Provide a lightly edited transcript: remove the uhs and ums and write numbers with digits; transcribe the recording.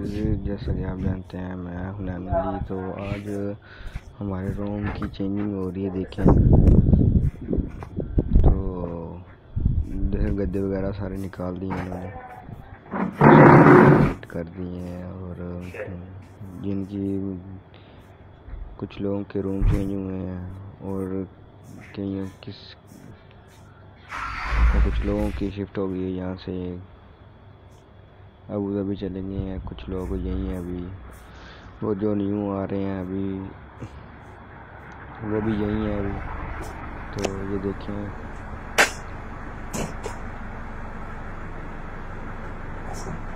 Guys, जैसा कि आप जानते हैं मैं हूं नैनली। तो आज हमारे रूम की चेंजिंग हो रही है। देखें तो गद्दे वगैरह सारे निकाल दिए इन्होंने, कर दिए हैं। और जिनकी कुछ लोगों के रूम चेंज हुए हैं और कुछ लोगों की शिफ्ट हो गई है यहाँ से अबू धाबी चले गए हैं। कुछ लोग यहीं हैं अभी, वो जो न्यू आ रहे हैं अभी वो भी यहीं हैं अभी। तो ये देखें